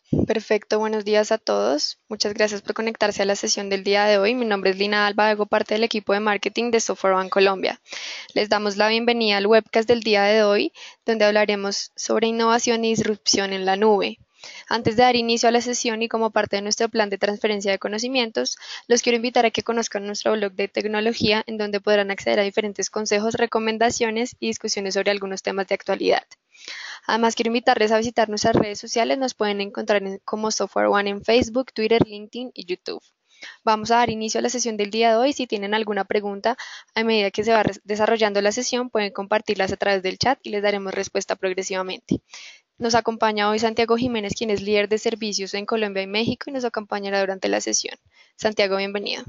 Perfecto, buenos días a todos. Muchas gracias por conectarse a la sesión del día de hoy. Mi nombre es Lina Alba, hago parte del equipo de marketing de Software One Colombia. Les damos la bienvenida al webcast del día de hoy, donde hablaremos sobre innovación y disrupción en la nube. Antes de dar inicio a la sesión y como parte de nuestro plan de transferencia de conocimientos, los quiero invitar a que conozcan nuestro blog de tecnología, en donde podrán acceder a diferentes consejos, recomendaciones y discusiones sobre algunos temas de actualidad. Además, quiero invitarles a visitar nuestras redes sociales. Nos pueden encontrar como Software One en Facebook, Twitter, LinkedIn y YouTube. Vamos a dar inicio a la sesión del día de hoy. Si tienen alguna pregunta, a medida que se va desarrollando la sesión, pueden compartirlas a través del chat y les daremos respuesta progresivamente. Nos acompaña hoy Santiago Jiménez, quien es líder de servicios en Colombia y México y nos acompañará durante la sesión. Santiago, bienvenido.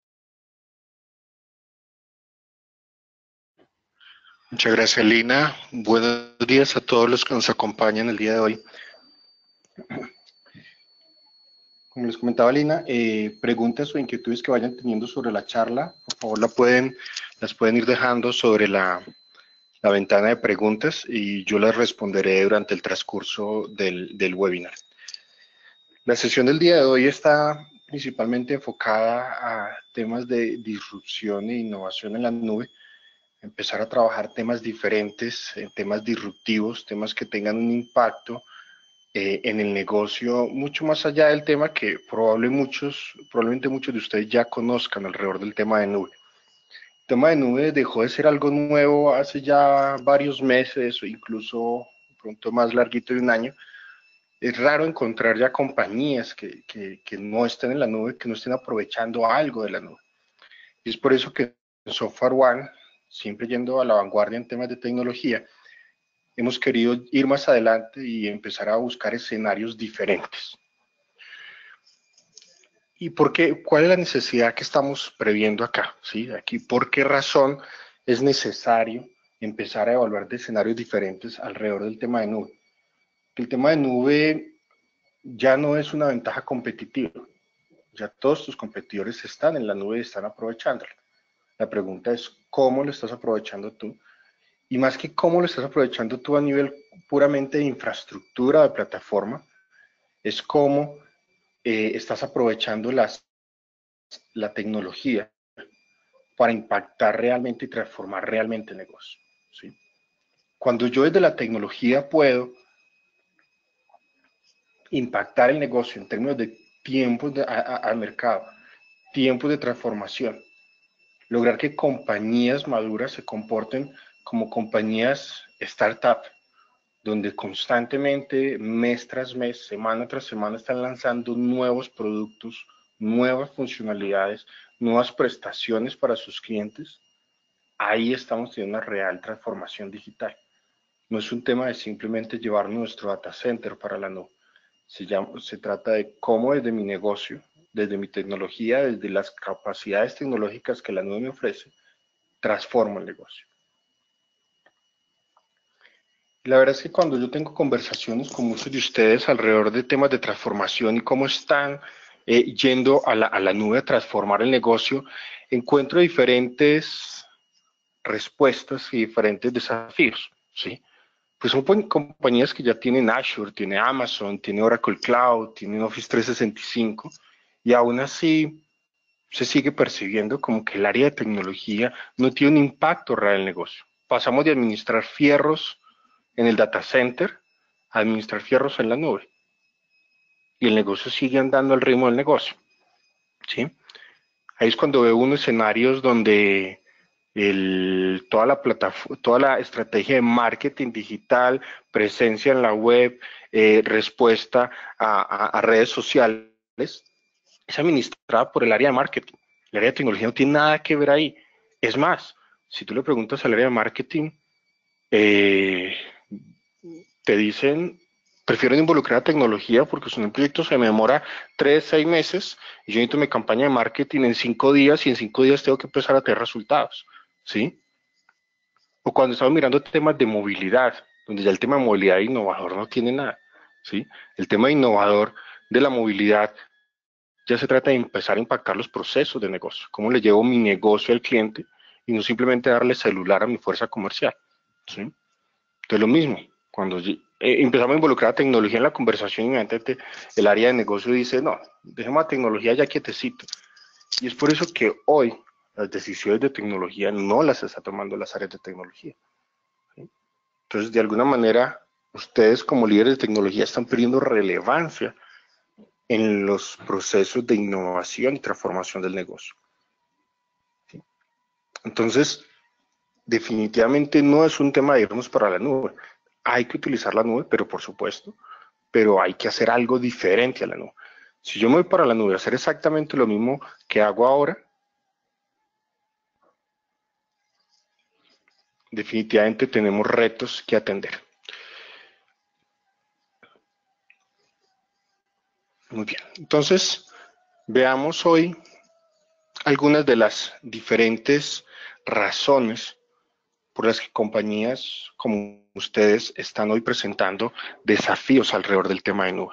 Muchas gracias, Lina. Buenos días a todos los que nos acompañan el día de hoy. Como les comentaba Lina, preguntas o inquietudes que vayan teniendo sobre la charla, por favor las pueden ir dejando sobre la ventana de preguntas y yo las responderé durante el transcurso del webinar. La sesión del día de hoy está principalmente enfocada a temas de disrupción e innovación en la nube, empezar a trabajar temas diferentes, temas disruptivos, temas que tengan un impacto en el negocio, mucho más allá del tema que probablemente muchos de ustedes ya conozcan alrededor del tema de nube. El tema de nube dejó de ser algo nuevo hace ya varios meses o incluso pronto más larguito de un año. Es raro encontrar ya compañías que no estén en la nube, que no estén aprovechando algo de la nube. Y es por eso que en Software One, siempre yendo a la vanguardia en temas de tecnología, hemos querido ir más adelante y empezar a buscar escenarios diferentes. ¿Y por qué? ¿Cuál es la necesidad que estamos previendo acá? ¿Sí? Aquí, ¿por qué razón es necesario empezar a evaluar de escenarios diferentes alrededor del tema de nube? El tema de nube ya no es una ventaja competitiva. Ya todos tus competidores están en la nube y están aprovechándola. La pregunta es, ¿cómo lo estás aprovechando tú? Y más que cómo lo estás aprovechando tú a nivel puramente de infraestructura, de plataforma, es cómo estás aprovechando la tecnología para impactar realmente y transformar realmente el negocio. ¿Sí? Cuando yo desde la tecnología puedo impactar el negocio en términos de tiempos al mercado, tiempos de transformación, lograr que compañías maduras se comporten como compañías startup, donde constantemente, mes tras mes, semana tras semana, están lanzando nuevos productos, nuevas funcionalidades, nuevas prestaciones para sus clientes, ahí estamos teniendo una real transformación digital. No es un tema de simplemente llevar nuestro data center para la nube. Se trata de cómo desde mi negocio, desde mi tecnología, desde las capacidades tecnológicas que la nube me ofrece, transformo el negocio. La verdad es que cuando yo tengo conversaciones con muchos de ustedes alrededor de temas de transformación y cómo están yendo a la nube a transformar el negocio, encuentro diferentes respuestas y diferentes desafíos, ¿sí? Pues son compañías que ya tienen Azure, tiene Amazon, tiene Oracle Cloud, tienen Office 365 y aún así se sigue percibiendo como que el área de tecnología no tiene un impacto real en el negocio. Pasamos de administrar fierros en el data center a administrar fierros en la nube y el negocio sigue andando al ritmo del negocio, ¿sí? Ahí es cuando veo unos escenarios donde toda la estrategia de marketing digital, presencia en la web, respuesta a redes sociales, es administrada por el área de marketing. El área de tecnología no tiene nada que ver ahí. Es más, si tú le preguntas al área de marketing, eh, te dicen, prefieren involucrar a tecnología porque si un proyecto se me demora 3, 6 meses y yo necesito mi campaña de marketing en 5 días y en 5 días tengo que empezar a tener resultados, ¿sí? O cuando estamos mirando temas de movilidad, donde ya el tema de movilidad innovador no tiene nada, ¿sí? El tema innovador de la movilidad ya se trata de empezar a impactar los procesos de negocio, cómo le llevo mi negocio al cliente y no simplemente darle celular a mi fuerza comercial, ¿sí? Entonces lo mismo, cuando empezamos a involucrar a tecnología en la conversación y inmediatamente el área de negocio dice, no, dejemos la tecnología ya quietecito. Y es por eso que hoy las decisiones de tecnología no las está tomando las áreas de tecnología. ¿Sí? Entonces, de alguna manera, ustedes como líderes de tecnología están perdiendo relevancia en los procesos de innovación y transformación del negocio. ¿Sí? Entonces, definitivamente no es un tema de irnos para la nube. Hay que utilizar la nube, pero por supuesto, pero hay que hacer algo diferente a la nube. Si yo me voy para la nube a hacer exactamente lo mismo que hago ahora, definitivamente tenemos retos que atender. Muy bien, entonces veamos hoy algunas de las diferentes razones por las que compañías como ustedes están hoy presentando desafíos alrededor del tema de nube.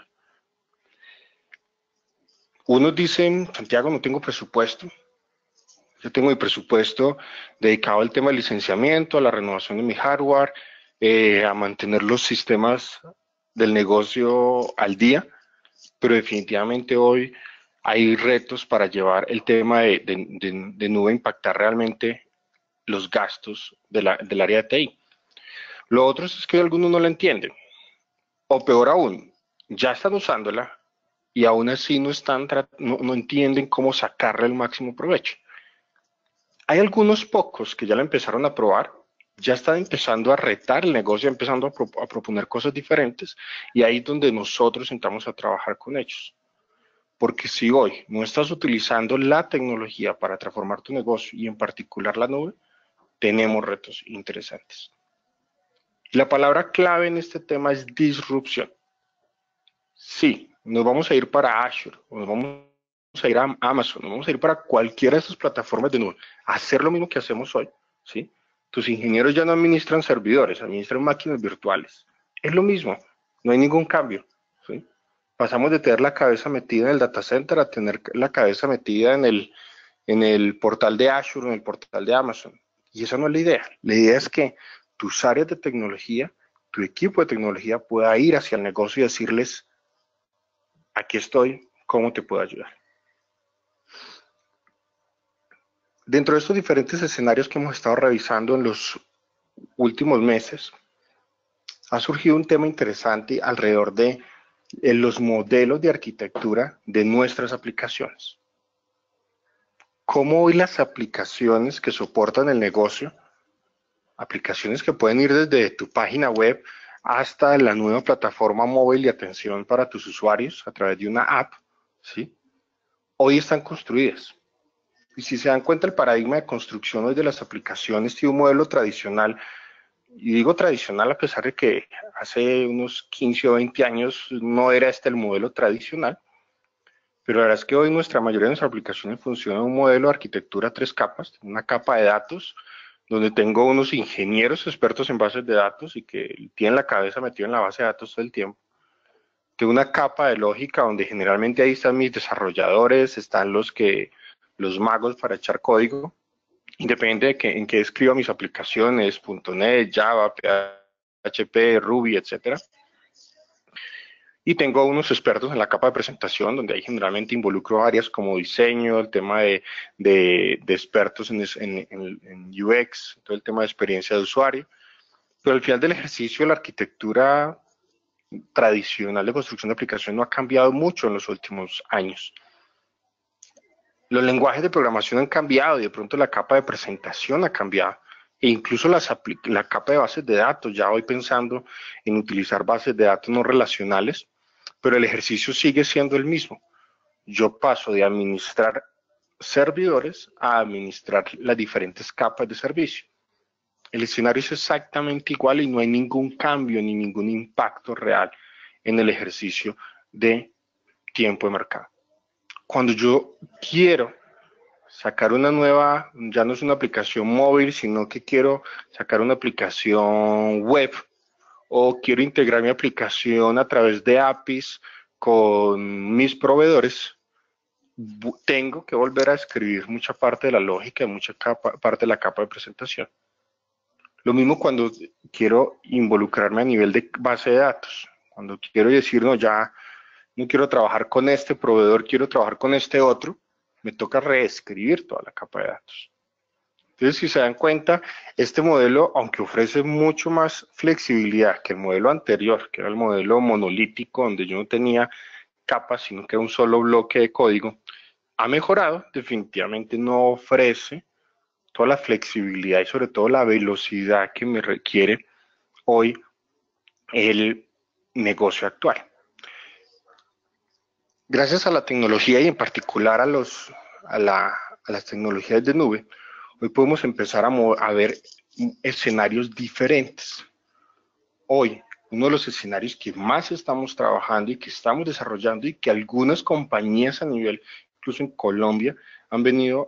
Unos dicen, Santiago, no tengo presupuesto. Yo tengo mi presupuesto dedicado al tema de licenciamiento, a la renovación de mi hardware, a mantener los sistemas del negocio al día, pero definitivamente hoy hay retos para llevar el tema de nube a impactar realmente los gastos del área de TI. Lo otro es que algunos no la entienden, o peor aún, ya están usándola y aún así no entienden cómo sacarle el máximo provecho. Hay algunos pocos que ya la empezaron a probar, ya están empezando a retar el negocio, empezando a proponer cosas diferentes y ahí es donde nosotros entramos a trabajar con ellos. Porque si hoy no estás utilizando la tecnología para transformar tu negocio y en particular la nube, tenemos retos interesantes. Y la palabra clave en este tema es disrupción. Sí, nos vamos a ir para Azure, o nos vamos a ir a Amazon, nos vamos a ir para cualquiera de estas plataformas de nube, a hacer lo mismo que hacemos hoy, ¿sí? Tus ingenieros ya no administran servidores, administran máquinas virtuales. Es lo mismo, no hay ningún cambio, ¿sí? Pasamos de tener la cabeza metida en el data center a tener la cabeza metida en el portal de Azure, en el portal de Amazon. Y esa no es la idea. La idea es que tus áreas de tecnología, tu equipo de tecnología pueda ir hacia el negocio y decirles, aquí estoy, ¿cómo te puedo ayudar? Dentro de estos diferentes escenarios que hemos estado revisando en los últimos meses, ha surgido un tema interesante alrededor de los modelos de arquitectura de nuestras aplicaciones. ¿Cómo hoy las aplicaciones que soportan el negocio, aplicaciones que pueden ir desde tu página web hasta la nueva plataforma móvil de atención para tus usuarios a través de una app, ¿sí? Hoy están construidas? Y si se dan cuenta, el paradigma de construcción hoy de las aplicaciones tiene un modelo tradicional, y digo tradicional a pesar de que hace unos 15 o 20 años no era este el modelo tradicional, pero la verdad es que hoy nuestra mayoría de nuestras aplicaciones funcionan en un modelo de arquitectura tres capas, una capa de datos, donde tengo unos ingenieros expertos en bases de datos y que tienen la cabeza metida en la base de datos todo el tiempo. Tengo una capa de lógica donde generalmente ahí están mis desarrolladores, están los magos para echar código, independiente de en qué escribo mis aplicaciones, .NET, Java, PHP, Ruby, etcétera. Y tengo unos expertos en la capa de presentación, donde ahí generalmente involucro áreas como diseño, el tema de expertos en UX, todo el tema de experiencia de usuario. Pero al final del ejercicio, la arquitectura tradicional de construcción de aplicación no ha cambiado mucho en los últimos años. Los lenguajes de programación han cambiado y de pronto la capa de presentación ha cambiado. E incluso la capa de bases de datos, ya voy pensando en utilizar bases de datos no relacionales, pero el ejercicio sigue siendo el mismo. Yo paso de administrar servidores a administrar las diferentes capas de servicio. El escenario es exactamente igual y no hay ningún cambio ni ningún impacto real en el ejercicio de tiempo de mercado. Cuando yo quiero sacar una nueva, ya no es una aplicación móvil, sino que quiero sacar una aplicación web o quiero integrar mi aplicación a través de APIs con mis proveedores, tengo que volver a escribir mucha parte de la lógica, mucha parte de la capa de presentación. Lo mismo cuando quiero involucrarme a nivel de base de datos. Cuando quiero decir, no, ya no quiero trabajar con este proveedor, quiero trabajar con este otro, me toca reescribir toda la capa de datos. Entonces, si se dan cuenta, este modelo, aunque ofrece mucho más flexibilidad que el modelo anterior, que era el modelo monolítico, donde yo no tenía capas, sino que era un solo bloque de código, ha mejorado, definitivamente no ofrece toda la flexibilidad y sobre todo la velocidad que me requiere hoy el negocio actual. Gracias a la tecnología y en particular a las tecnologías de nube, hoy podemos empezar a ver escenarios diferentes. Hoy, uno de los escenarios que más estamos trabajando y que estamos desarrollando y que algunas compañías a nivel, incluso en Colombia, han venido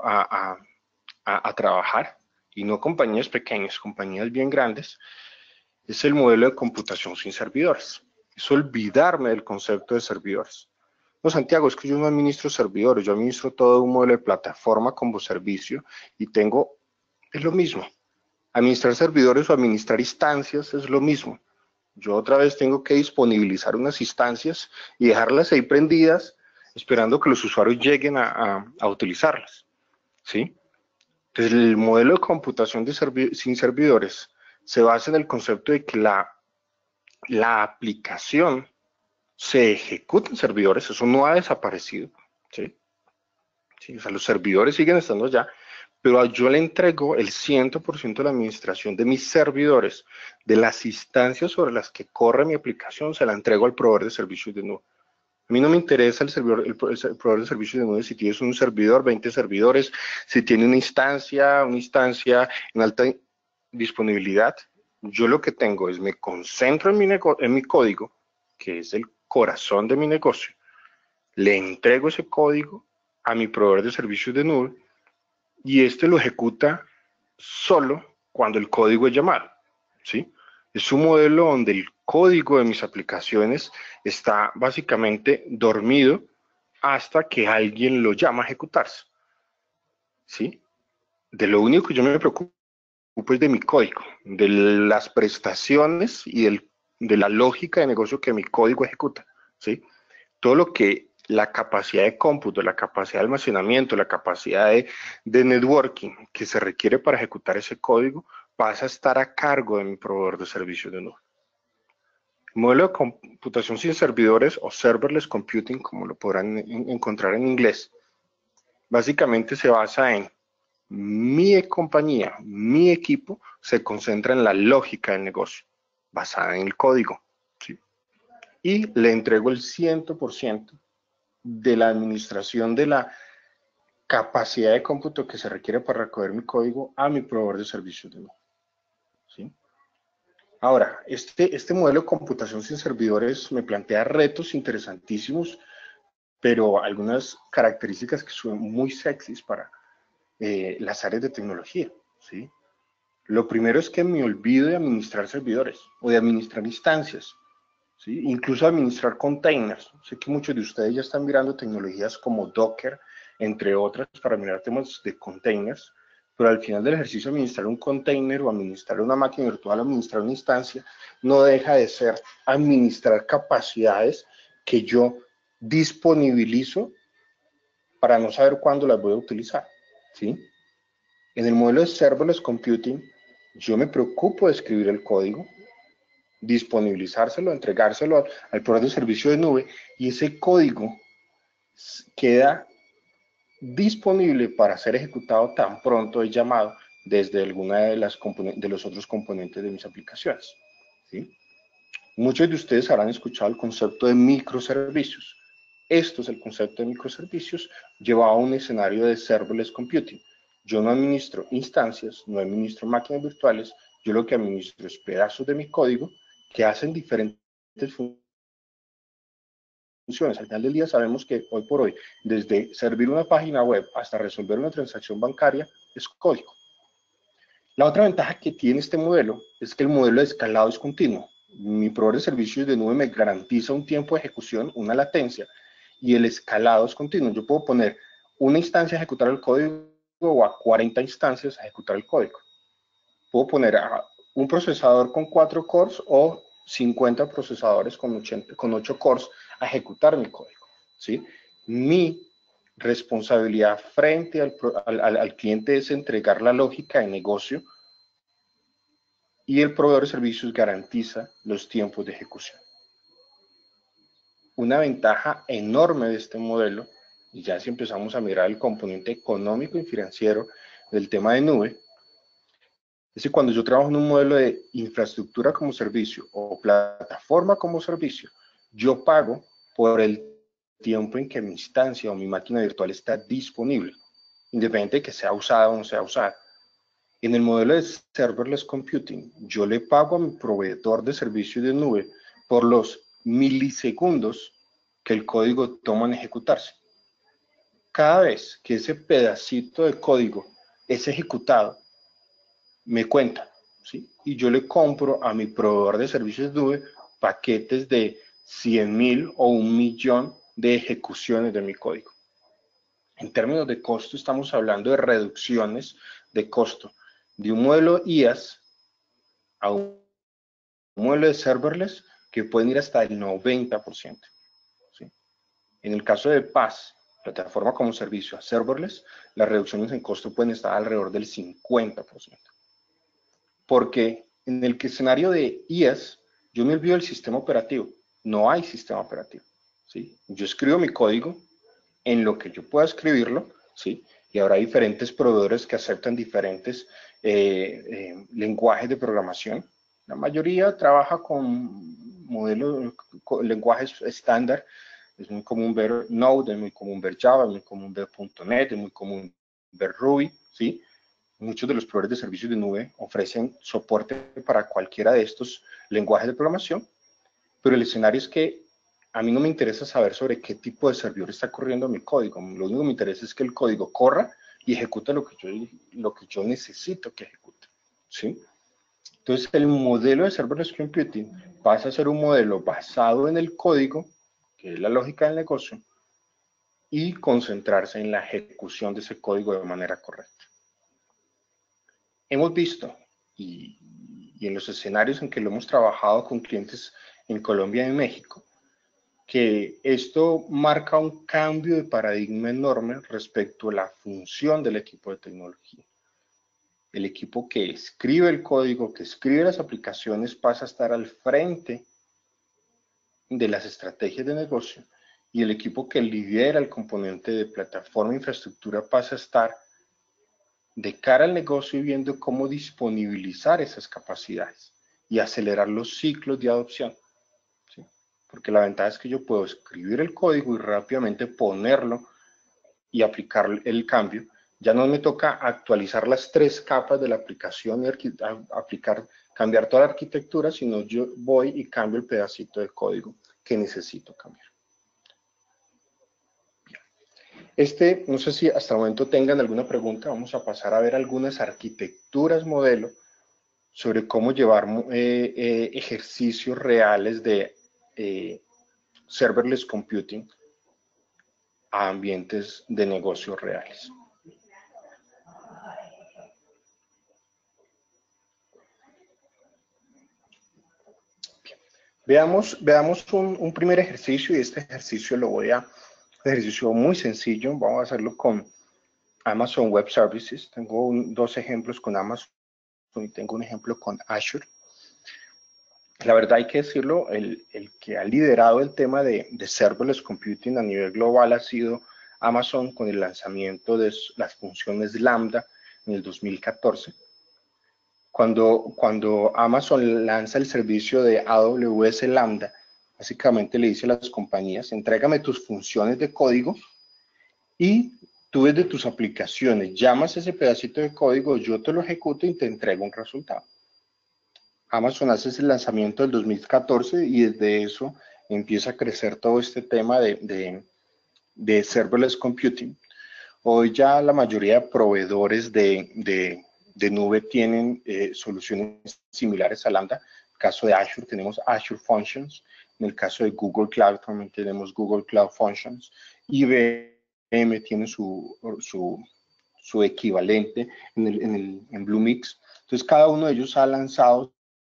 a trabajar, y no compañías pequeñas, compañías bien grandes, es el modelo de computación sin servidores. Es olvidarme del concepto de servidores. No, Santiago, es que yo no administro servidores, yo administro todo un modelo de plataforma como servicio y es lo mismo. Administrar servidores o administrar instancias es lo mismo. Yo otra vez tengo que disponibilizar unas instancias y dejarlas ahí prendidas, esperando que los usuarios lleguen a utilizarlas, ¿sí? Entonces, el modelo de computación sin servidores se basa en el concepto de que la aplicación se ejecuta en servidores, eso no ha desaparecido, ¿sí? Sí, o sea, los servidores siguen estando allá, pero yo le entrego el 100% de la administración de mis servidores, de las instancias sobre las que corre mi aplicación, se la entrego al proveedor de servicios de nube. A mí no me interesa el proveedor de servicios de nube si tienes un servidor, 20 servidores, si tiene una instancia en alta disponibilidad. Yo lo que tengo es me concentro en mi código, que es el corazón de mi negocio, le entrego ese código a mi proveedor de servicios de nube y este lo ejecuta solo cuando el código es llamado, ¿sí? Es un modelo donde el código de mis aplicaciones está básicamente dormido hasta que alguien lo llama a ejecutarse, ¿sí? De lo único que yo me preocupo es de mi código, de las prestaciones y de la lógica de negocio que mi código ejecuta, ¿sí? Todo lo que la capacidad de cómputo, la capacidad de almacenamiento, la capacidad de networking que se requiere para ejecutar ese código pasa a estar a cargo de mi proveedor de servicios de nube. El modelo de computación sin servidores o serverless computing, como lo podrán encontrar en inglés, básicamente se basa en mi compañía, mi equipo se concentra en la lógica del negocio, basada en el código, ¿sí? Y le entrego el 100% de la administración de la capacidad de cómputo que se requiere para recoger mi código a mi proveedor de servicios de nube, ¿sí? Ahora, este modelo de computación sin servidores me plantea retos interesantísimos, pero algunas características que son muy sexys para las áreas de tecnología, ¿sí? Lo primero es que me olvido de administrar servidores o de administrar instancias, ¿sí? Incluso administrar containers. Sé que muchos de ustedes ya están mirando tecnologías como Docker, entre otras, para mirar temas de containers, pero al final del ejercicio administrar un container o administrar una máquina virtual, administrar una instancia, no deja de ser administrar capacidades que yo disponibilizo para no saber cuándo las voy a utilizar, ¿sí? En el modelo de serverless computing, yo me preocupo de escribir el código, disponibilizárselo, entregárselo al proveedor de servicio de nube y ese código queda disponible para ser ejecutado tan pronto es llamado desde alguna de los otros componentes de mis aplicaciones, ¿sí? Muchos de ustedes habrán escuchado el concepto de microservicios. Esto es el concepto de microservicios llevado a un escenario de serverless computing. Yo no administro instancias, no administro máquinas virtuales, yo lo que administro es pedazos de mi código que hacen diferentes funciones. Al final del día sabemos que hoy por hoy, desde servir una página web hasta resolver una transacción bancaria, es código. La otra ventaja que tiene este modelo es que el modelo de escalado es continuo. Mi proveedor de servicios de nube me garantiza un tiempo de ejecución, una latencia, y el escalado es continuo. Yo puedo poner una instancia a ejecutar el código o a 40 instancias a ejecutar el código. Puedo poner a un procesador con 4 cores o 50 procesadores con 8 cores a ejecutar mi código, ¿sí? Mi responsabilidad frente al cliente es entregar la lógica de negocio y el proveedor de servicios garantiza los tiempos de ejecución. Una ventaja enorme de este modelo, y ya si empezamos a mirar el componente económico y financiero del tema de nube, es que cuando yo trabajo en un modelo de infraestructura como servicio o plataforma como servicio, yo pago por el tiempo en que mi instancia o mi máquina virtual está disponible, independiente de que sea usada o no sea usada. En el modelo de serverless computing, yo le pago a mi proveedor de servicio de nube por los milisegundos que el código toma en ejecutarse. Cada vez que ese pedacito de código es ejecutado, me cuenta, ¿sí? Y yo le compro a mi proveedor de servicios de nube paquetes de 100.000 o 1.000.000 de ejecuciones de mi código. En términos de costo, estamos hablando de reducciones de costo de un modelo IaaS a un modelo de serverless que pueden ir hasta el 90%. ¿Sí? En el caso de PaaS, plataforma como servicio a serverless, las reducciones en costo pueden estar alrededor del 50%. Porque en el escenario de IaaS, yo me olvido del sistema operativo. No hay sistema operativo. ¿Sí? Yo escribo mi código en lo que yo pueda escribirlo, ¿sí? Y habrá diferentes proveedores que aceptan diferentes lenguajes de programación. La mayoría trabaja con modelos, con lenguajes estándar. Es muy común ver Node, es muy común ver Java, es muy común ver .NET, es muy común ver Ruby, ¿sí? Muchos de los proveedores de servicios de nube ofrecen soporte para cualquiera de estos lenguajes de programación, pero el escenario es que a mí no me interesa saber sobre qué tipo de servidor está corriendo mi código. Lo único que me interesa es que el código corra y ejecute lo que yo necesito que ejecute, ¿sí? Entonces, el modelo de serverless computing pasa a ser un modelo basado en el código, que es la lógica del negocio, y concentrarse en la ejecución de ese código de manera correcta. Hemos visto, y en los escenarios en que lo hemos trabajado con clientes en Colombia y en México, que esto marca un cambio de paradigma enorme respecto a la función del equipo de tecnología. El equipo que escribe el código, que escribe las aplicaciones, pasa a estar al frente de las estrategias de negocio, y el equipo que lidera el componente de plataforma e infraestructura pasa a estar de cara al negocio y viendo cómo disponibilizar esas capacidades y acelerar los ciclos de adopción. ¿Sí? Porque la ventaja es que yo puedo escribir el código y rápidamente ponerlo y aplicar el cambio. Ya no me toca actualizar las 3 capas de la aplicación y cambiar toda la arquitectura, sino yo voy y cambio el pedacito de código que necesito cambiar. No sé si hasta el momento tengan alguna pregunta. Vamos a pasar a ver algunas arquitecturas modelo sobre cómo llevar ejercicios reales de serverless computing a ambientes de negocios reales. Veamos un primer ejercicio, y este ejercicio ejercicio muy sencillo. Vamos a hacerlo con Amazon Web Services. Tengo 2 ejemplos con Amazon y tengo un ejemplo con Azure. La verdad hay que decirlo, el que ha liderado el tema de serverless computing a nivel global ha sido Amazon, con el lanzamiento de las funciones Lambda en el 2014. Cuando Amazon lanza el servicio de AWS Lambda, básicamente le dice a las compañías: entrégame tus funciones de código y tú desde tus aplicaciones llamas ese pedacito de código, yo te lo ejecuto y te entrego un resultado. Amazon hace ese lanzamiento del 2014 y desde eso empieza a crecer todo este tema de serverless computing. Hoy ya la mayoría de proveedores de nube tienen soluciones similares a Lambda. En el caso de Azure tenemos Azure Functions. En el caso de Google Cloud también tenemos Google Cloud Functions. IBM tiene su equivalente en Bluemix. Entonces cada uno de ellos ha lanzado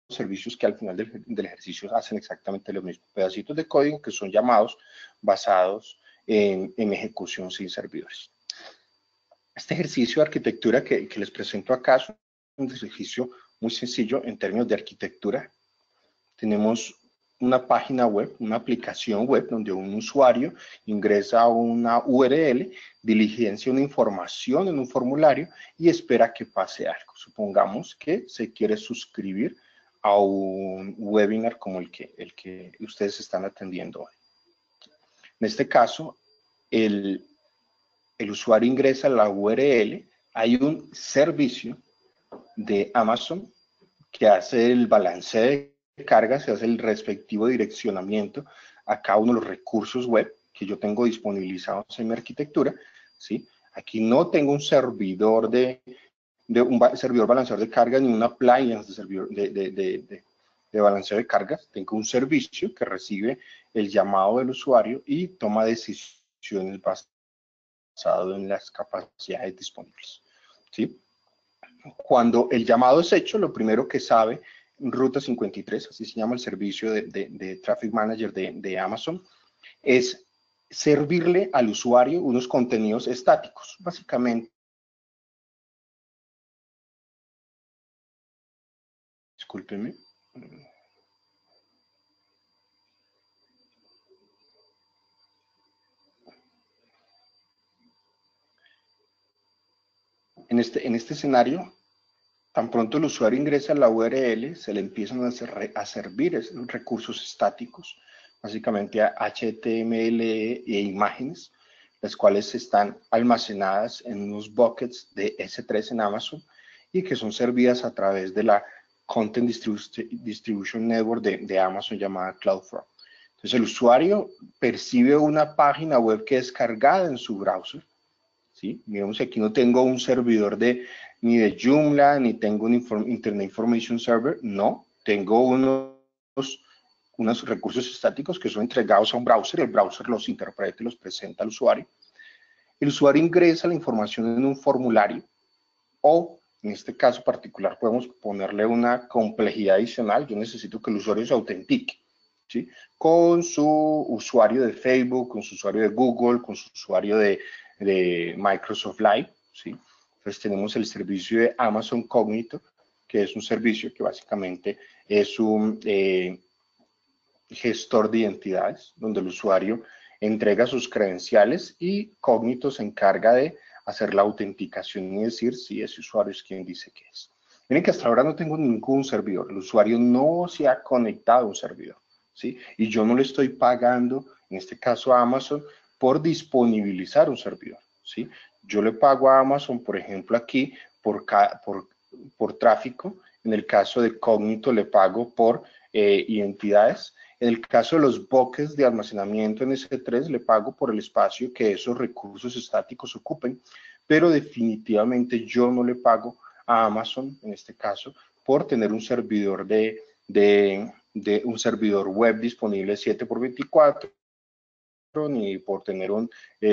servicios que al final del ejercicio hacen exactamente lo mismo. Pedacitos de código que son llamados basados en ejecución sin servidores. Este ejercicio de arquitectura que les presento acá es un ejercicio muy sencillo en términos de arquitectura. Tenemos una página web, una aplicación web donde un usuario ingresa a una URL, diligencia una información en un formulario y espera que pase algo. Supongamos que se quiere suscribir a un webinar como el que ustedes están atendiendo hoy. En este caso, el usuario ingresa a la URL, hay un servicio de Amazon que hace el balanceo de carga, se hace el respectivo direccionamiento a cada uno de los recursos web que yo tengo disponibilizados en mi arquitectura, ¿sí? Aquí no tengo un servidor un servidor balanceador de carga ni un appliance de balanceo de cargas. Tengo un servicio que recibe el llamado del usuario y toma decisiones basado en las capacidades disponibles, ¿sí? Cuando el llamado es hecho, lo primero que sabe Ruta 53, así se llama el servicio de Traffic Manager de Amazon, es servirle al usuario unos contenidos estáticos, básicamente. Discúlpenme. En este escenario, tan pronto el usuario ingresa a la URL, se le empiezan a servir recursos estáticos, básicamente HTML e imágenes, las cuales están almacenadas en unos buckets de S3 en Amazon y que son servidas a través de la Content Distribution Network de Amazon llamada Cloudflare. Entonces el usuario percibe una página web que es cargada en su browser, ¿sí? Digamos que aquí no tengo un servidor ni de Joomla, ni tengo un Internet Information Server, no, tengo unos recursos estáticos que son entregados a un browser, el browser los interpreta y los presenta al usuario. El usuario ingresa la información en un formulario o, en este caso particular, podemos ponerle una complejidad adicional. Yo necesito que el usuario se autentique, ¿sí? Con su usuario de Facebook, con su usuario de Google, con su usuario de Microsoft Live, ¿sí? Entonces tenemos el servicio de Amazon Cognito, que es un servicio que básicamente es un gestor de identidades, donde el usuario entrega sus credenciales y Cognito se encarga de hacer la autenticación y decir si ese usuario es quien dice que es. Miren que hasta ahora no tengo ningún servidor, el usuario no se ha conectado a un servidor, ¿sí? Y yo no le estoy pagando, en este caso a Amazon, por disponibilizar un servidor, ¿sí? Yo le pago a Amazon, por ejemplo, aquí por tráfico. En el caso de Cognito le pago por identidades. En el caso de los buckets de almacenamiento en S3 le pago por el espacio que esos recursos estáticos ocupen, pero definitivamente yo no le pago a Amazon, en este caso, por tener un servidor un servidor web disponible 7x24, ni por tener un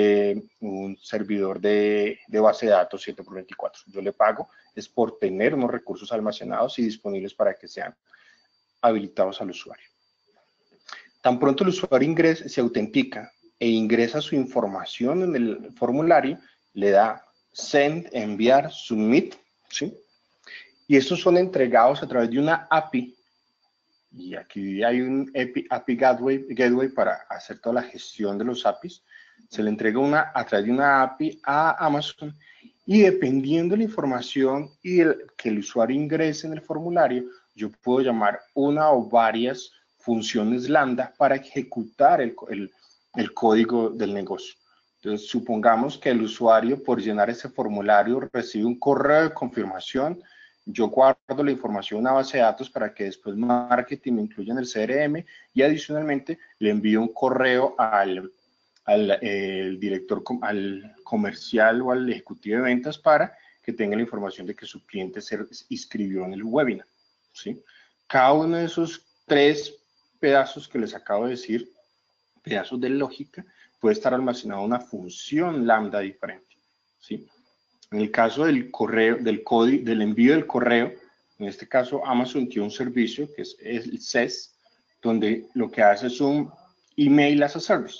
servidor de base de datos 7x24. Yo le pago es por tener unos recursos almacenados y disponibles para que sean habilitados al usuario. Tan pronto el usuario ingresa, se autentica e ingresa su información en el formulario, le da send, enviar, submit, ¿sí? Y estos son entregados a través de una API. Y aquí hay un API Gateway para hacer toda la gestión de los APIs. Se le entrega a través de una API a Amazon y dependiendo de la información y que el usuario ingrese en el formulario, yo puedo llamar una o varias funciones lambda para ejecutar el código del negocio. Entonces, supongamos que el usuario por llenar ese formulario recibe un correo de confirmación. Yo guardo la información en una base de datos para que después marketing me incluya en el CRM y adicionalmente le envío un correo al director, al comercial o al ejecutivo de ventas para que tenga la información de que su cliente se inscribió en el webinar, ¿sí? Cada uno de esos 3 pedazos que les acabo de decir, pedazos de lógica, puede estar almacenado en una función lambda diferente, ¿sí? En el caso del correo, del envío del correo, En este caso, Amazon tiene un servicio que es el SES, donde lo que hace es un email as a service.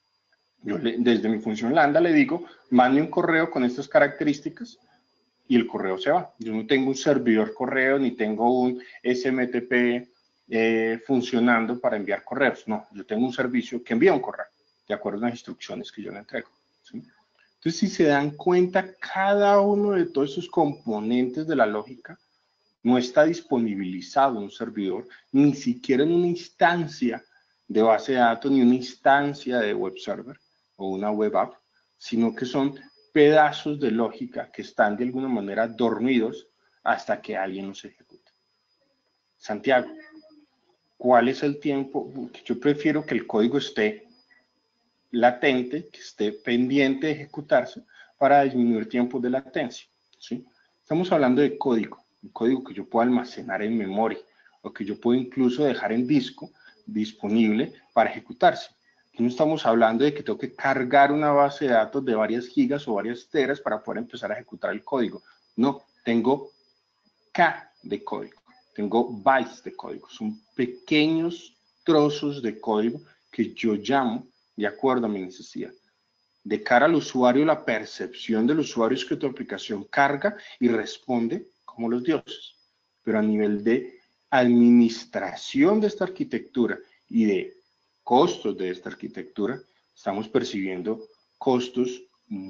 Yo desde mi función Lambda le digo, mande un correo con estas características y el correo se va. Yo no tengo un servidor correo ni tengo un SMTP funcionando para enviar correos. No, yo tengo un servicio que envía un correo de acuerdo a las instrucciones que yo le entrego, ¿sí? Entonces, si se dan cuenta, cada uno de todos esos componentes de la lógica no está disponibilizado en un servidor, ni siquiera en una instancia de base de datos, ni una instancia de web server o una web app, sino que son pedazos de lógica que están de alguna manera dormidos hasta que alguien los ejecute. Santiago, ¿cuál es el tiempo? Yo prefiero que el código esté latente, que esté pendiente de ejecutarse para disminuir tiempos de latencia, ¿sí? Estamos hablando de código, un código que yo puedo almacenar en memoria o que yo puedo incluso dejar en disco disponible para ejecutarse. Aquí no estamos hablando de que tengo que cargar una base de datos de varias gigas o varias teras para poder empezar a ejecutar el código. No, tengo K de código, tengo bytes de código, son pequeños trozos de código que yo llamo de acuerdo a mi necesidad. De cara al usuario, la percepción del usuario es que tu aplicación carga y responde como los dioses. Pero a nivel de administración de esta arquitectura y de costos de esta arquitectura, estamos percibiendo costos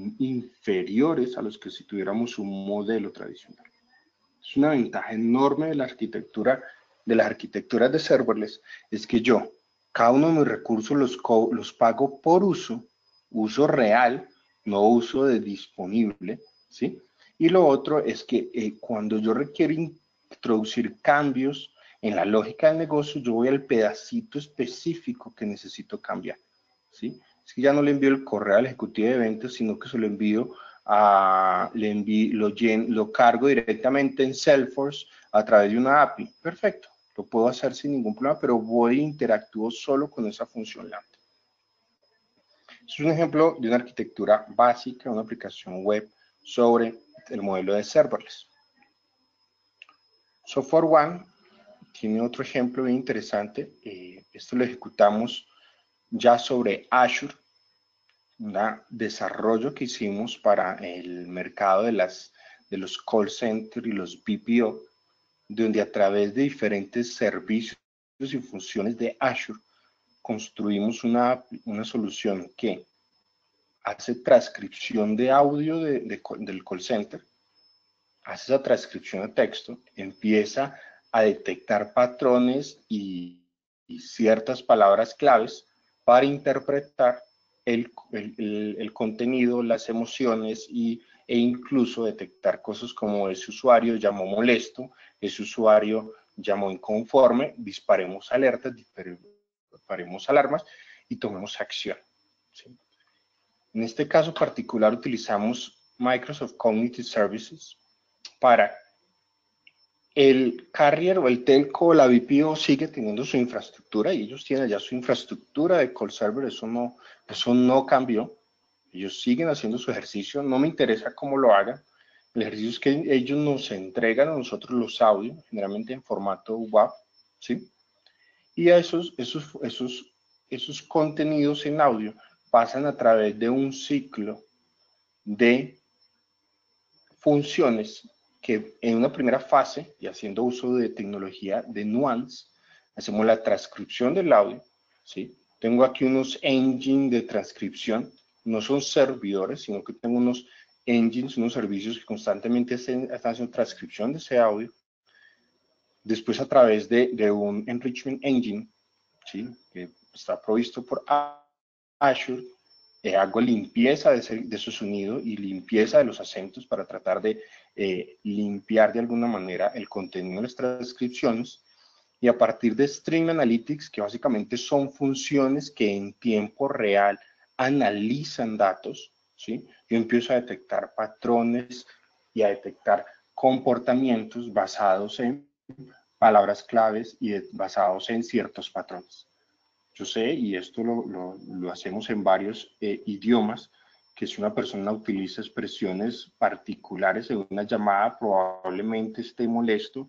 inferiores a los que si tuviéramos un modelo tradicional. Es una ventaja enorme de la arquitectura, de las arquitecturas de serverless, es que yo, cada uno de mis recursos los pago por uso real, no uso de disponible, ¿sí? Y lo otro es que cuando yo requiero introducir cambios en la lógica del negocio, yo voy al pedacito específico que necesito cambiar, ¿sí? Es que ya no le envío el correo al ejecutivo de ventas, sino que se lo envío lo cargo directamente en Salesforce a través de una API. Perfecto, lo puedo hacer sin ningún problema, pero voy e interactúo solo con esa función Lambda. Es un ejemplo de una arquitectura básica, una aplicación web sobre el modelo de serverless. SoftwareOne tiene otro ejemplo bien interesante. Esto lo ejecutamos ya sobre Azure, un desarrollo que hicimos para el mercado de los call centers y los BPO, donde a través de diferentes servicios y funciones de Azure construimos una solución que hace transcripción de audio del call center, hace esa transcripción de texto, empieza a detectar patrones y ciertas palabras claves para interpretar el contenido, las emociones e incluso detectar cosas como ese usuario llamó molesto, ese usuario llamó inconforme, disparemos alertas, disparemos alarmas y tomemos acción, ¿sí? En este caso particular utilizamos Microsoft Cognitive Services para el carrier o el telco o la BPO sigue teniendo su infraestructura y ellos tienen ya su infraestructura de call server, eso no cambió. Ellos siguen haciendo su ejercicio, no me interesa cómo lo hagan. El ejercicio es que ellos nos entregan a nosotros los audios, generalmente en formato WAV, ¿sí? Y a esos contenidos en audio pasan a través de un ciclo de funciones que en una primera fase, y haciendo uso de tecnología de Nuance, hacemos la transcripción del audio, ¿sí? Tengo aquí unos engines de transcripción, no son servidores, sino que tengo unos engines, unos servicios que constantemente están haciendo transcripción de ese audio. Después a través de un enrichment engine, ¿sí? Que está provisto por Azure, hago limpieza de su sonido y limpieza de los acentos para tratar de limpiar de alguna manera el contenido de las transcripciones. Y a partir de Stream Analytics, que básicamente son funciones que en tiempo real analizan datos, ¿sí? Yo empiezo a detectar patrones y a detectar comportamientos basados en palabras claves y basados en ciertos patrones. Yo sé, y esto lo hacemos en varios idiomas, que si una persona utiliza expresiones particulares en una llamada, probablemente esté molesto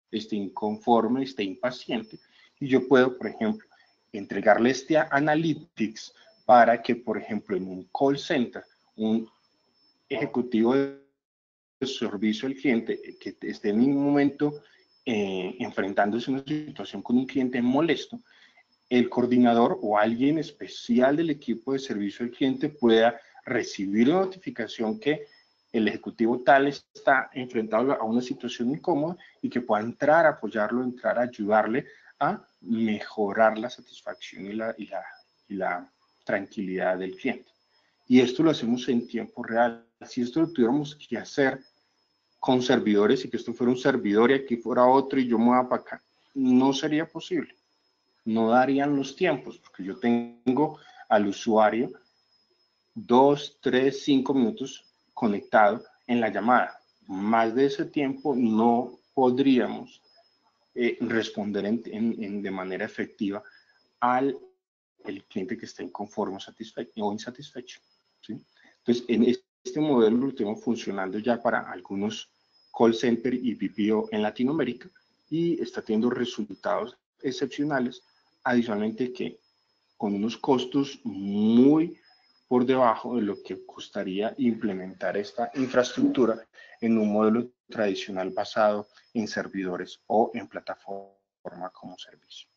esté inconforme, esté impaciente, y yo puedo, por ejemplo, entregarle este analytics para que, por ejemplo, en un call center, un ejecutivo de servicio al cliente que esté en un momento enfrentándose a una situación con un cliente molesto, el coordinador o alguien especial del equipo de servicio al cliente pueda recibir una notificación que el ejecutivo tal está enfrentado a una situación incómoda y que pueda entrar a apoyarlo, entrar a ayudarle a mejorar la satisfacción y la tranquilidad del cliente. Y esto lo hacemos en tiempo real. Si esto lo tuviéramos que hacer con servidores y que esto fuera un servidor y aquí fuera otro y yo me voy para acá, no sería posible. No darían los tiempos, porque yo tengo al usuario 2, 3, 5 minutos conectado en la llamada. Más de ese tiempo no podríamos responder de manera efectiva al el cliente que esté inconforme o insatisfecho. ¿Sí? Entonces, en este modelo lo tenemos funcionando ya para algunos call center y BPO en Latinoamérica y está teniendo resultados excepcionales, adicionalmente que con unos costos muy por debajo de lo que costaría implementar esta infraestructura en un modelo tradicional basado en servidores o en plataforma como servicio.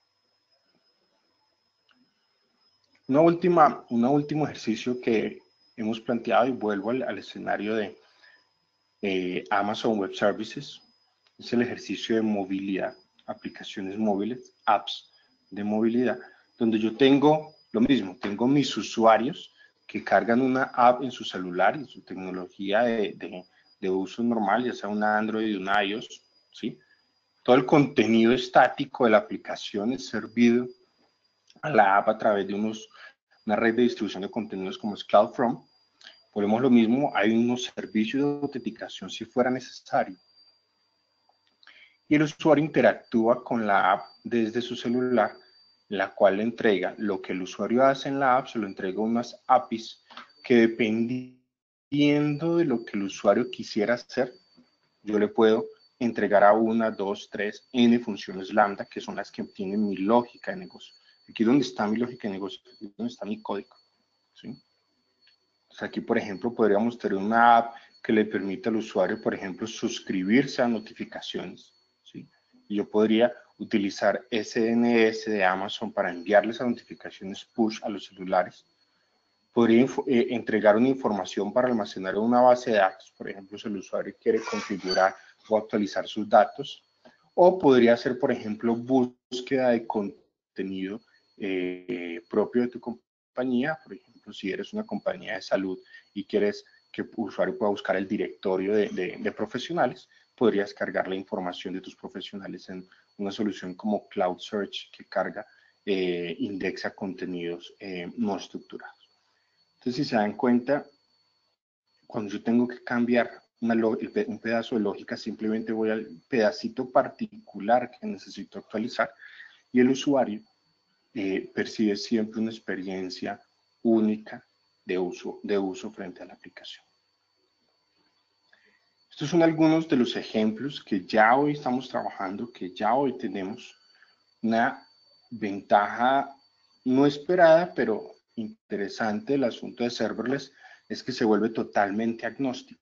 Un último ejercicio que hemos planteado y vuelvo al escenario de Amazon Web Services es el ejercicio de movilidad, aplicaciones móviles, apps de movilidad, donde yo tengo lo mismo, tengo mis usuarios que cargan una app en su celular, en su tecnología de uso normal, ya sea una Android o una iOS, ¿sí? Todo el contenido estático de la aplicación es servido a la app a través de una red de distribución de contenidos como es CloudFront. Ponemos lo mismo, hay unos servicios de autenticación si fuera necesario. Y el usuario interactúa con la app desde su celular, la cual le entrega lo que el usuario hace en la app, se lo entrega unas APIs que dependiendo de lo que el usuario quisiera hacer, yo le puedo entregar a 1, 2, 3, N funciones lambda, que son las que tienen mi lógica de negocio. Aquí es donde está mi lógica de negocio, aquí es donde está mi código. ¿Sí? Entonces aquí, por ejemplo, podríamos tener una app que le permita al usuario, por ejemplo, suscribirse a notificaciones. ¿Sí? Y yo podría utilizar SNS de Amazon para enviarles a notificaciones push a los celulares. Podría entregar una información para almacenar en una base de datos, por ejemplo, si el usuario quiere configurar o actualizar sus datos. O podría hacer, por ejemplo, búsqueda de contenido propio de tu compañía. Por ejemplo, si eres una compañía de salud y quieres que el usuario pueda buscar el directorio de profesionales, podrías cargar la información de tus profesionales en una solución como Cloud Search que carga, indexa contenidos no estructurados. Entonces, si se dan cuenta, cuando yo tengo que cambiar un pedazo de lógica, simplemente voy al pedacito particular que necesito actualizar y el usuario percibe siempre una experiencia única de uso frente a la aplicación. Estos son algunos de los ejemplos que ya hoy estamos trabajando, que ya hoy tenemos una ventaja no esperada, pero interesante del asunto de serverless es que se vuelve totalmente agnóstico.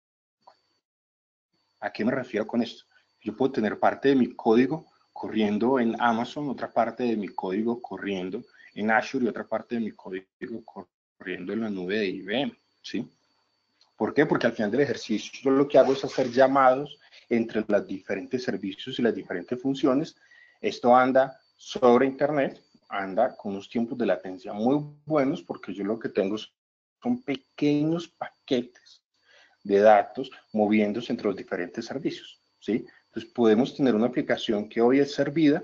¿A qué me refiero con esto? Yo puedo tener parte de mi código corriendo en Amazon, otra parte de mi código corriendo en Azure y otra parte de mi código corriendo en la nube de IBM, ¿sí? ¿Por qué? Porque al final del ejercicio yo lo que hago es hacer llamados entre los diferentes servicios y las diferentes funciones. Esto anda sobre Internet, anda con unos tiempos de latencia muy buenos porque yo lo que tengo son pequeños paquetes de datos moviéndose entre los diferentes servicios, ¿sí? Entonces podemos tener una aplicación que hoy es servida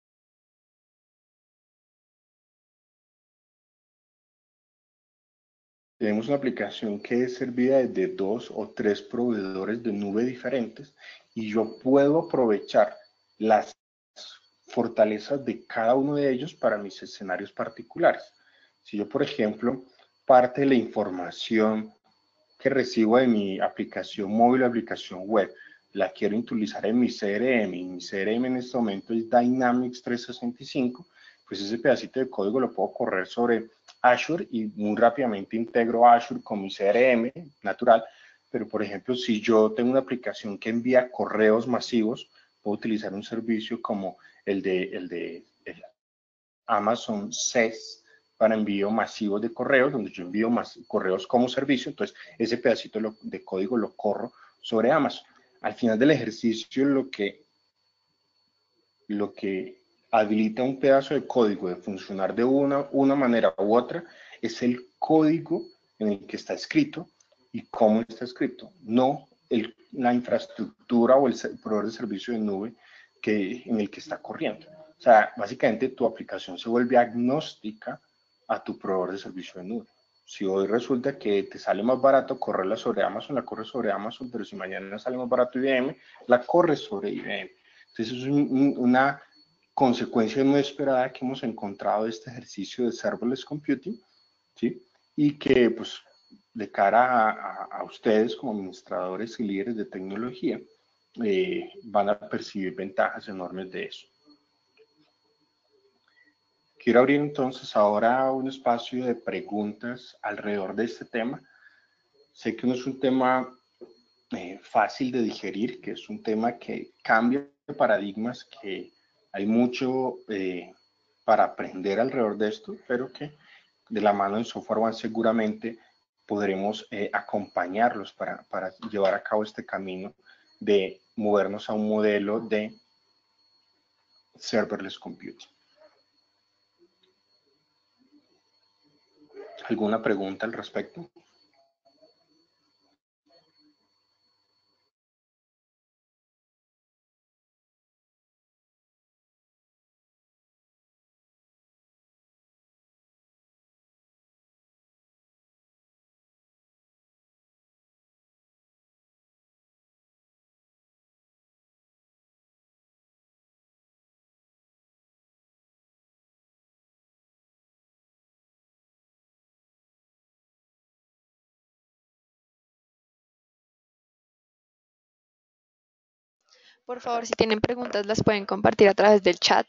Tenemos una aplicación que es servida desde 2 o 3 proveedores de nube diferentes y yo puedo aprovechar las fortalezas de cada uno de ellos para mis escenarios particulares. Si yo, por ejemplo, parte de la información que recibo de mi aplicación móvil o aplicación web, la quiero utilizar en mi CRM, y mi CRM en este momento es Dynamics 365, pues ese pedacito de código lo puedo correr sobre Azure y muy rápidamente integro Azure con mi CRM natural. Pero, por ejemplo, si yo tengo una aplicación que envía correos masivos, puedo utilizar un servicio como el de Amazon SES para envío masivo de correos, donde yo envío más correos como servicio. Entonces, ese pedacito de código lo corro sobre Amazon. Al final del ejercicio, lo que habilita un pedazo de código de funcionar de una manera u otra es el código en el que está escrito y cómo está escrito, no la infraestructura o el proveedor de servicio de nube en el que está corriendo. O sea, básicamente tu aplicación se vuelve agnóstica a tu proveedor de servicio de nube. Si hoy resulta que te sale más barato correrla sobre Amazon, la corres sobre Amazon, pero si mañana sale más barato IBM, la corres sobre IBM. Entonces, es una consecuencia no esperada que hemos encontrado de este ejercicio de serverless computing, ¿sí? Y que, pues, de cara a ustedes como administradores y líderes de tecnología, van a percibir ventajas enormes de eso. Quiero abrir entonces ahora un espacio de preguntas alrededor de este tema. Sé que no es un tema fácil de digerir, que es un tema que cambia paradigmas, que hay mucho para aprender alrededor de esto, pero que de la mano de Software One seguramente podremos acompañarlos para llevar a cabo este camino de movernos a un modelo de serverless computing. ¿Alguna pregunta al respecto? Por favor, si tienen preguntas, las pueden compartir a través del chat.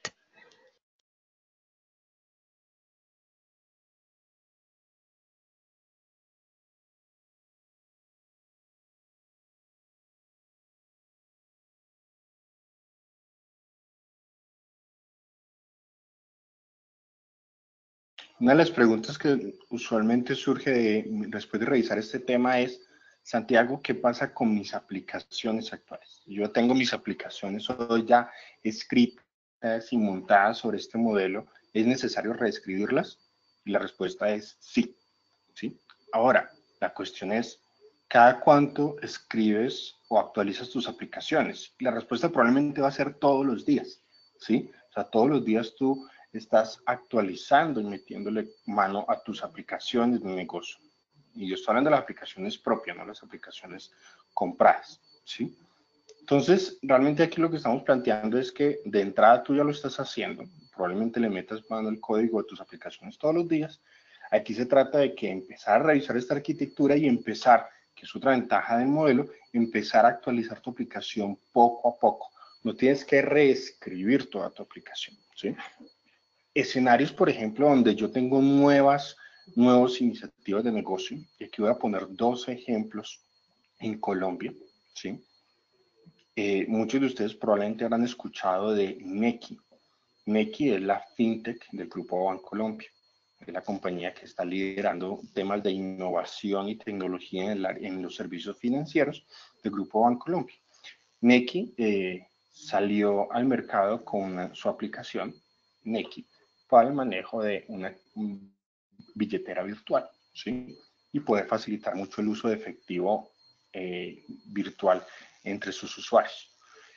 Una de las preguntas que usualmente surge después de revisar este tema es, Santiago, ¿qué pasa con mis aplicaciones actuales? Yo tengo mis aplicaciones hoy ya escritas y montadas sobre este modelo. ¿Es necesario reescribirlas? Y la respuesta es sí. ¿Sí? Ahora, la cuestión es, ¿cada cuánto escribes o actualizas tus aplicaciones? La respuesta probablemente va a ser todos los días. ¿Sí? O sea, todos los días tú estás actualizando y metiéndole mano a tus aplicaciones de negocio. Y yo estoy hablando de las aplicaciones propias, no las aplicaciones compradas, ¿sí? Entonces, realmente aquí lo que estamos planteando es que de entrada tú ya lo estás haciendo, probablemente le metas mano al código de tus aplicaciones todos los días. Aquí se trata de que empezar a revisar esta arquitectura y empezar, que es otra ventaja del modelo, empezar a actualizar tu aplicación poco a poco. No tienes que reescribir toda tu aplicación, ¿sí? Escenarios, por ejemplo, donde yo tengo nuevas iniciativas de negocio, y aquí voy a poner dos ejemplos en Colombia, ¿sí? Muchos de ustedes probablemente habrán escuchado de Nequi. Nequi es la fintech del Grupo Bancolombia. Es la compañía que está liderando temas de innovación y tecnología en los servicios financieros del Grupo Bancolombia. Nequi salió al mercado con su aplicación Nequi para el manejo de una billetera virtual, ¿sí? Y poder facilitar mucho el uso de efectivo virtual entre sus usuarios.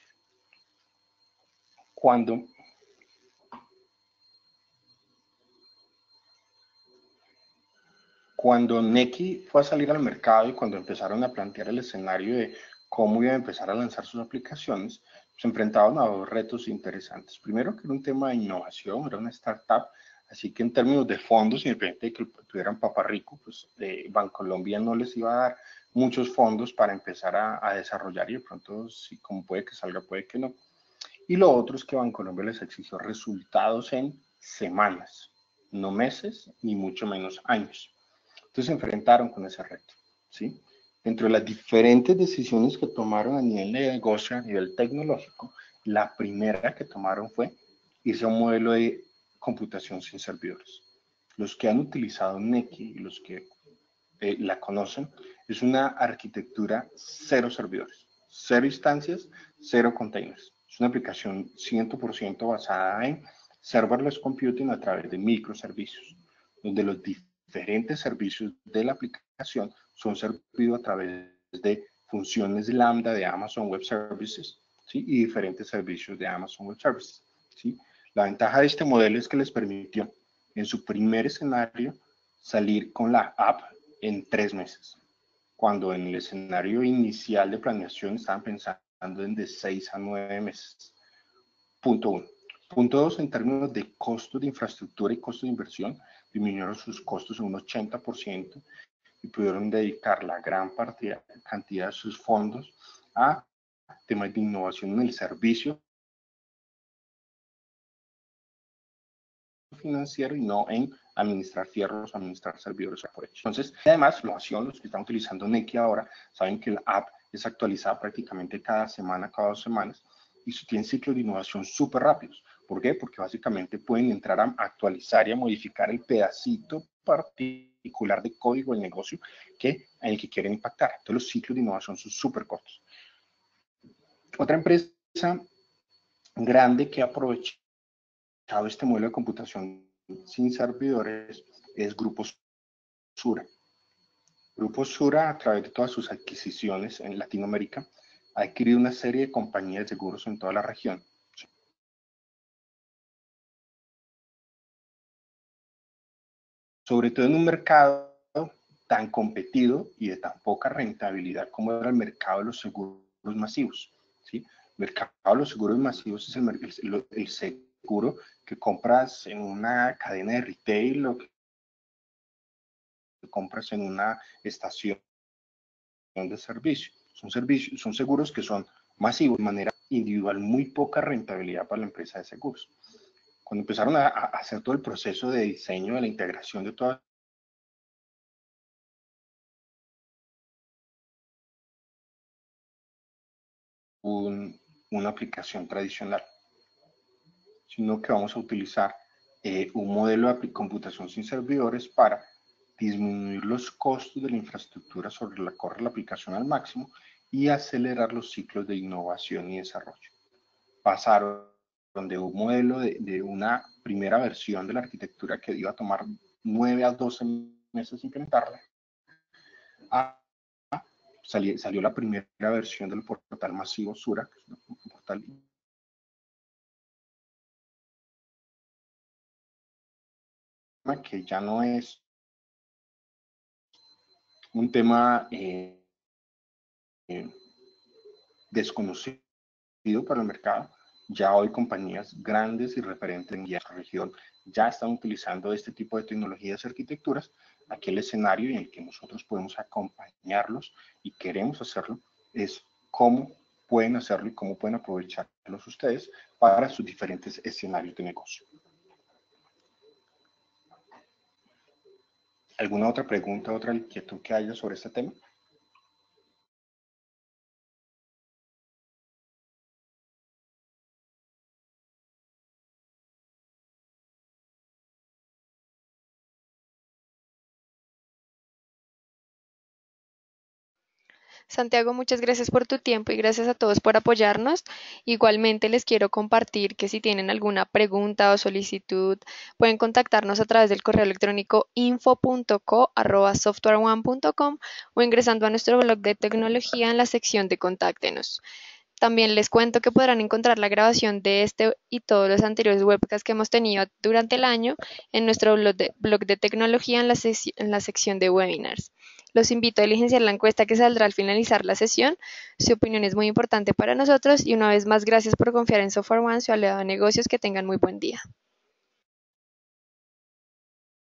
Cuando Nequi fue a salir al mercado y cuando empezaron a plantear el escenario de cómo iban a empezar a lanzar sus aplicaciones, se enfrentaban a dos retos interesantes. Primero, que era un tema de innovación, era una startup, Así que en términos de fondos, independientemente de que tuvieran papá rico, pues Bancolombia no les iba a dar muchos fondos para empezar a desarrollar y de pronto, sí, como puede que salga, puede que no. Y lo otro es que Bancolombia les exigió resultados en semanas, no meses, ni mucho menos años. Entonces se enfrentaron con ese reto, ¿sí? Dentro de las diferentes decisiones que tomaron a nivel de negocio, a nivel tecnológico, la primera que tomaron fue irse a un modelo de computación sin servidores. Los que han utilizado Neki y los que la conocen, es una arquitectura cero servidores, cero instancias, cero containers. Es una aplicación 100% basada en serverless computing a través de microservicios, donde los diferentes servicios de la aplicación son servidos a través de funciones lambda de Amazon Web Services, ¿sí? Y diferentes servicios de Amazon Web Services, ¿sí? La ventaja de este modelo es que les permitió en su primer escenario salir con la app en 3 meses, cuando en el escenario inicial de planeación estaban pensando en de 6 a 9 meses. Punto 1. Punto 2, en términos de costo de infraestructura y costo de inversión, disminuyeron sus costos en un 80% y pudieron dedicar la gran cantidad de sus fondos a temas de innovación en el servicio financiero y no en administrar fierros, administrar servidores por hecho. Entonces, además, los que están utilizando Neki ahora saben que la app es actualizada prácticamente cada semana, cada 2 semanas, y tienen ciclos de innovación súper rápidos. ¿Por qué? Porque básicamente pueden entrar a actualizar y a modificar el pedacito particular de código del negocio en el que quieren impactar. Entonces, los ciclos de innovación son súper cortos. Otra empresa grande que aprovecha este modelo de computación sin servidores es Grupo Sura. Grupo Sura, a través de todas sus adquisiciones en Latinoamérica, ha adquirido una serie de compañías de seguros en toda la región. Sobre todo en un mercado tan competido y de tan poca rentabilidad como era el mercado de los seguros masivos, ¿sí? El mercado de los seguros masivos es el seguro que compras en una cadena de retail o que compras en una estación de servicio. Son seguros que son masivos, de manera individual, muy poca rentabilidad para la empresa de seguros. Cuando empezaron a hacer todo el proceso de diseño de la integración de toda una aplicación tradicional, sino que vamos a utilizar un modelo de computación sin servidores para disminuir los costos de la infraestructura sobre la que corre la aplicación al máximo y acelerar los ciclos de innovación y desarrollo. Pasaron de un modelo de una primera versión de la arquitectura que iba a tomar 9 a 12 meses implementarla, salió la primera versión del portal masivo Sura, que es un portal que ya no es un tema desconocido para el mercado. Ya hoy compañías grandes y referentes en la región ya están utilizando este tipo de tecnologías y arquitecturas. Aquí el escenario en el que nosotros podemos acompañarlos y queremos hacerlo es cómo pueden hacerlo y cómo pueden aprovecharlos ustedes para sus diferentes escenarios de negocio. ¿Alguna otra pregunta, otra inquietud que haya sobre este tema? Santiago, muchas gracias por tu tiempo y gracias a todos por apoyarnos. Igualmente les quiero compartir que si tienen alguna pregunta o solicitud, pueden contactarnos a través del correo electrónico info.co@softwareone.com o ingresando a nuestro blog de tecnología en la sección de Contáctenos. También les cuento que podrán encontrar la grabación de este y todos los anteriores webcasts que hemos tenido durante el año en nuestro blog de tecnología en la sección de webinars. Los invito a diligenciar la encuesta que saldrá al finalizar la sesión. Su opinión es muy importante para nosotros y una vez más gracias por confiar en Software One, su aliado de negocios. Que tengan muy buen día.